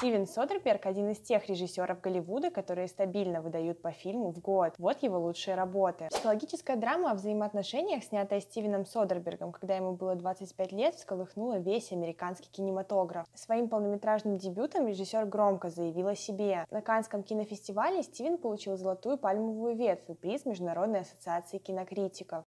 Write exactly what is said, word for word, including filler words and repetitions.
Стивен Содерберг – один из тех режиссеров Голливуда, которые стабильно выдают по фильму в год. Вот его лучшие работы. Психологическая драма о взаимоотношениях, снятая Стивеном Содербергом, когда ему было двадцать пять лет, всколыхнула весь американский кинематограф. Своим полнометражным дебютом режиссер громко заявил о себе. На Каннском кинофестивале Стивен получил золотую пальмовую ветвь и приз Международной ассоциации кинокритиков.